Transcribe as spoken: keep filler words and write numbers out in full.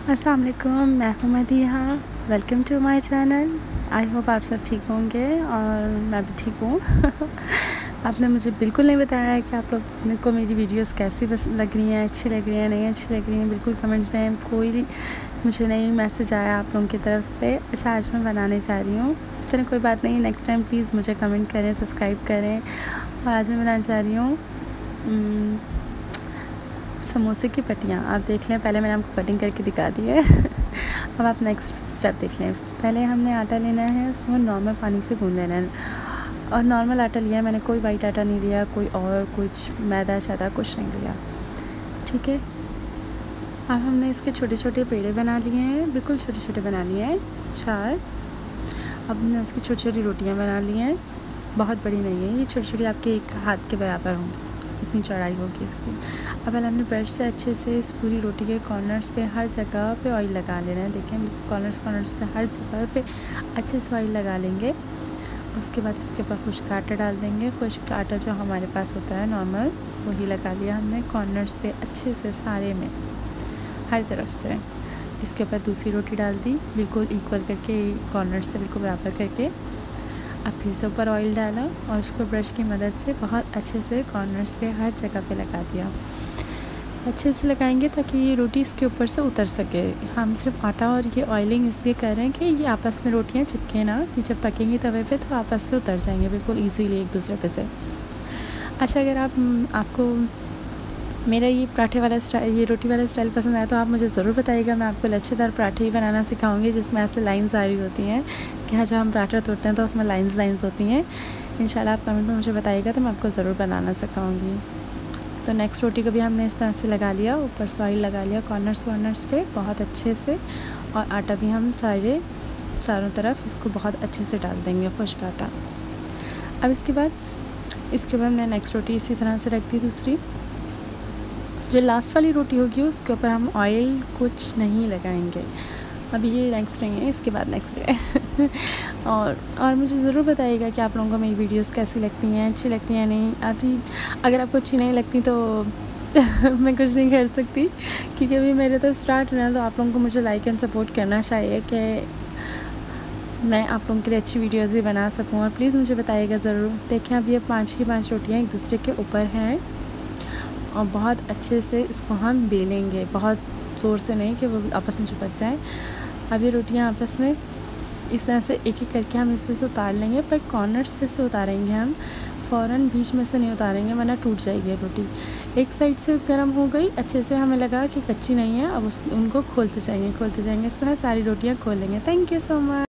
अस्सलाम वालेकुम, मैं हूं Madiha. Welcome to my channel. I hope आप सब ठीक होंगे और मैं भी ठीक हूँ। आपने मुझे बिल्कुल नहीं बताया कि आप लोग को मेरी वीडियोस कैसी बस लग रही हैं, अच्छी लग रही हैं, नहीं अच्छी लग रही हैं। बिल्कुल कमेंट में कोई मुझे नहीं मैसेज आया आप लोगों की तरफ से। अच्छा, आज मैं बनाने जा रही हूँ। चलिए कोई बात नहीं, नेक्स्ट टाइम प्लीज़ मुझे कमेंट करें, सब्सक्राइब करें। और आज मैं बनाने जा रही हूँ समोसे की पट्टियाँ। आप देख लें, पहले मैंने आपको कटिंग करके दिखा दी है। अब आप नेक्स्ट स्टेप देख लें। पहले हमने आटा लेना है, उसमें नॉर्मल पानी से गूँध लेना है। और नॉर्मल आटा लिया है मैंने, कोई वाइट आटा नहीं लिया, कोई और कुछ मैदा शैदा कुछ नहीं लिया, ठीक है। अब हमने इसके छोटे छोटे पेड़े बना लिए हैं, बिल्कुल छोटे छोटे बना लिए हैं, चार। अब हमने उसकी छोटी छोटी रोटियाँ बना ली हैं, बहुत बड़ी नहीं है ये, छोटी छोटी आपके एक हाथ के बराबर होंगी, इतनी चौड़ाई होगी इसकी। अब पहले हमने ब्रश से अच्छे से इस पूरी रोटी के कॉर्नर्स पे हर जगह पे ऑयल लगा लेना है। देखें, कॉर्नर्स कॉर्नर्स पे हर जगह पे अच्छे से ऑयल लगा लेंगे। उसके बाद इसके ऊपर खुश्क आटा डाल देंगे। खुश्क आटा जो हमारे पास होता है नॉर्मल, वही लगा लिया हमने कॉर्नर्स पे अच्छे से, सारे में, हर तरफ से। इसके ऊपर दूसरी रोटी डाल दी, बिल्कुल इक्वल करके, कॉर्नर से बिल्कुल बराबर करके। अब फिर से ऊपर ऑयल डाला और उसको ब्रश की मदद से बहुत अच्छे से कॉर्नर्स पे हर जगह पे लगा दिया। अच्छे से लगाएंगे ताकि ये रोटी इसके ऊपर से उतर सके। हम सिर्फ आटा और ये ऑयलिंग इसलिए कर रहे हैं कि ये आपस में रोटियां चिपके ना, कि जब पकेंगी तवे पे तो आपस से उतर जाएंगे बिल्कुल ईजीली एक दूसरे पे से। अच्छा, अगर आप आपको मेरा ये पराठे वाला स्टाइल, ये रोटी वाला स्टाइल पसंद आया तो आप मुझे ज़रूर बताइएगा। मैं आपको लच्छेदार पराठे ही बनाना सिखाऊंगी, जिसमें ऐसे लाइंस आ रही होती हैं कि हाँ, जब हम पराठा तोड़ते हैं तो उसमें लाइंस लाइंस होती हैं। इंशाल्लाह आप कमेंट में मुझे बताइएगा तो मैं आपको ज़रूर बनाना सिखाऊंगी। तो नेक्स्ट रोटी को भी हमने इस तरह से लगा लिया, ऊपर से ऑयल लगा लिया कॉर्नर्स कॉर्नर्स पे बहुत अच्छे से। और आटा भी हम सारे चारों तरफ इसको बहुत अच्छे से डाल देंगे, खुश्क आटा। अब इसके बाद इसके बाद हमने नेक्स्ट रोटी इसी तरह से रख दी। दूसरी जो लास्ट वाली रोटी होगी उसके ऊपर हम ऑयल कुछ नहीं लगाएंगे। अभी ये नेक्स्ट नहीं है, इसके बाद नेक्स्ट है। और और मुझे ज़रूर बताइएगा कि आप लोगों को मेरी वीडियोस कैसी लगती हैं, अच्छी लगती हैं नहीं। अभी अगर आपको अच्छी नहीं लगती तो मैं कुछ नहीं कर सकती, क्योंकि अभी मेरे तो स्टार्ट हुआ है। तो आप लोगों को मुझे लाइक एंड सपोर्ट करना चाहिए कि मैं आप लोगों के लिए अच्छी वीडियोज़ भी बना सकूँ। और प्लीज़ मुझे बताइएगा ज़रूर। देखें, अब ये पाँच की पाँच रोटियाँ एक दूसरे के ऊपर हैं और बहुत अच्छे से इसको हम बेलेंगे, बहुत ज़ोर से नहीं कि वो आपस में चिपक जाएं। अब ये रोटियां आपस में इस तरह से एक एक करके हम इसमें से उतार लेंगे, पर कॉर्नर्स पे से उतारेंगे हम, फ़ौरन बीच में से नहीं उतारेंगे वरना टूट जाएगी रोटी। एक साइड से गर्म हो गई अच्छे से, हमें लगा कि कच्ची नहीं है, अब उस उनको खोलते जाएंगे खोलते जाएंगे इस तरह सारी रोटियाँ खोल लेंगे। Thank you so much.